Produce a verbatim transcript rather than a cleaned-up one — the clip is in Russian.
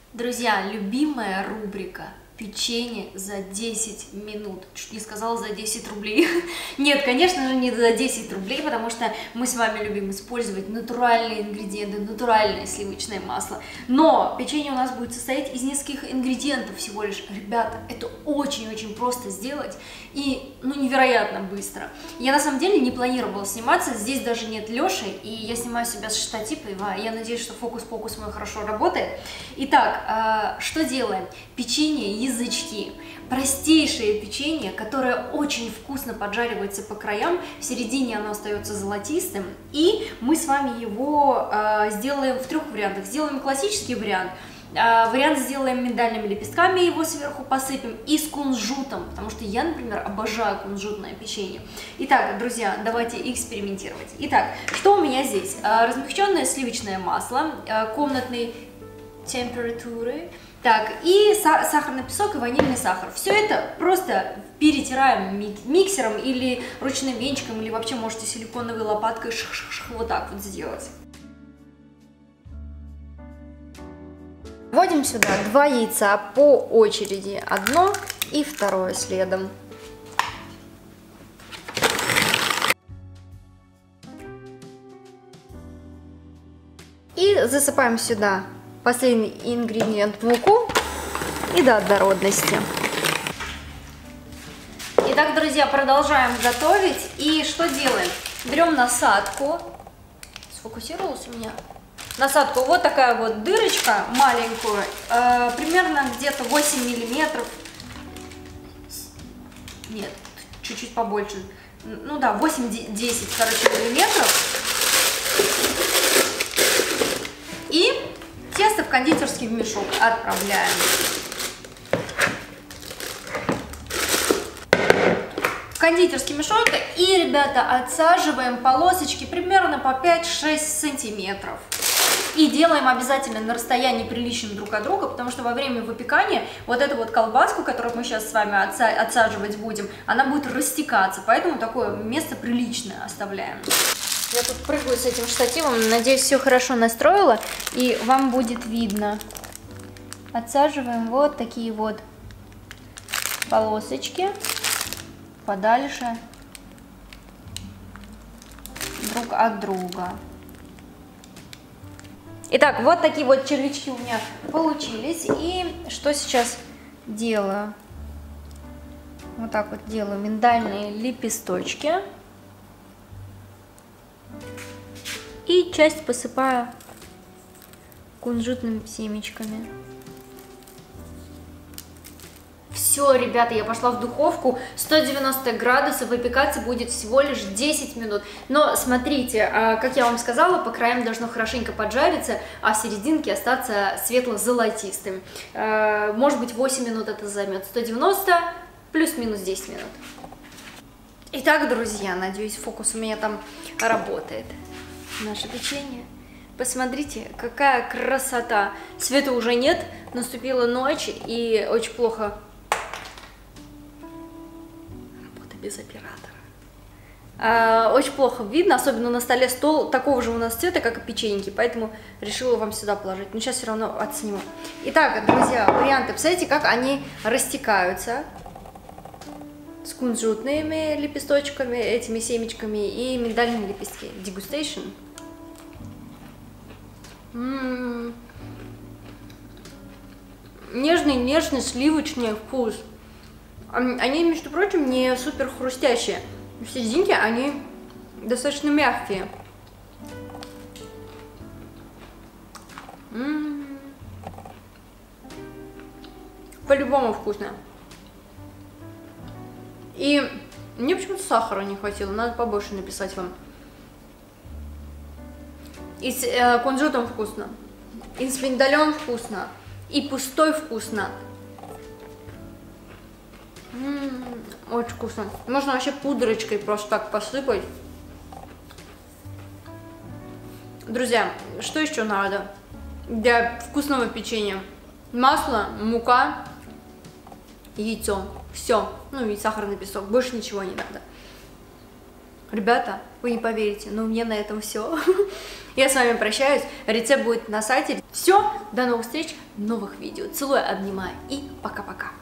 Друзья, любимая рубрика печенье за десять минут. Чуть не сказала за десять рублей. Нет, конечно же, не за десять рублей, потому что мы с вами любим использовать натуральные ингредиенты, натуральное сливочное масло. Но печенье у нас будет состоять из нескольких ингредиентов всего лишь. Ребята, это очень-очень просто сделать и, ну, невероятно быстро. Я на самом деле не планировала сниматься, здесь даже нет Лёши, и я снимаю себя с штатива. Я надеюсь, что фокус-покус мой хорошо работает. Итак, что делаем? Печенье язычки. Простейшее печенье, которое очень вкусно поджаривается по краям, в середине оно остается золотистым, и мы с вами его э, сделаем в трех вариантах. Сделаем классический вариант, э, вариант сделаем миндальными лепестками, его сверху посыпем, и с кунжутом, потому что я, например, обожаю кунжутное печенье. Итак, друзья, давайте экспериментировать. Итак, что у меня здесь? Э, размягченное сливочное масло э, комнатной температуры. Так, и сахарный песок и ванильный сахар. Все это просто перетираем миксером или ручным венчиком, или вообще можете силиконовой лопаткой ших-ших-ших вот так вот сделать. Вводим сюда два яйца по очереди, одно и второе следом. И засыпаем сюда последний ингредиент, муку, и до однородности. Итак, друзья, продолжаем готовить. И что делаем? Берем насадку. Сфокусировалась у меня? Насадку. Вот такая вот дырочка маленькую, э, примерно где-то восемь миллиметров. Нет, чуть-чуть побольше. Ну да, восемь-десять, короче, миллиметров. И тесто в кондитерский мешок отправляем. В кондитерский мешок и, ребята, отсаживаем полосочки примерно по пять-шесть сантиметров. И делаем обязательно на расстоянии приличном друг от друга, потому что во время выпекания вот эту вот колбаску, которую мы сейчас с вами отсаживать будем, она будет растекаться, поэтому такое место приличное оставляем. Я тут прыгаю с этим штативом, надеюсь, все хорошо настроила, и вам будет видно. Отсаживаем вот такие вот полосочки подальше друг от друга. Итак, вот такие вот червячки у меня получились, и что сейчас делаю? Вот так вот делаю миндальные лепесточки. И часть посыпаю кунжутными семечками. Все, ребята, я пошла в духовку, сто девяносто градусов, выпекаться будет всего лишь десять минут. Но смотрите, как я вам сказала, по краям должно хорошенько поджариться, а в серединке остаться светло-золотистым. Может быть, восемь минут это займет, сто девяносто плюс-минус десять минут. Итак, друзья, надеюсь, фокус у меня там работает. Наше печенье. Посмотрите, какая красота. Света уже нет, наступила ночь и очень плохо. Работа без оператора. А, очень плохо видно, особенно на столе стол такого же у нас цвета, как и печеньки, поэтому решила вам сюда положить. Но сейчас все равно отсниму. Итак, друзья, варианты. Посмотрите, как они растекаются. С кунжутными лепесточками, этими семечками и миндальными лепестки. Дегустейшн. М-м-м. Нежный, нежный, сливочный вкус. Они, между прочим, не супер хрустящие. В серединке они достаточно мягкие. М-м-м. По-любому вкусно. И мне почему-то сахара не хватило, надо побольше написать вам. И с э, кунжутом вкусно, и с миндалем вкусно, и пустой вкусно. М-м, очень вкусно. Можно вообще пудрочкой просто так посыпать. Друзья, что еще надо для вкусного печенья? Масло, мука, яйцо. Все. Ну и сахарный песок. Больше ничего не надо. Ребята, вы не поверите, но у меня на этом все. Я с вами прощаюсь. Рецепт будет на сайте. Все, до новых встреч, новых видео. Целую, обнимаю и пока-пока.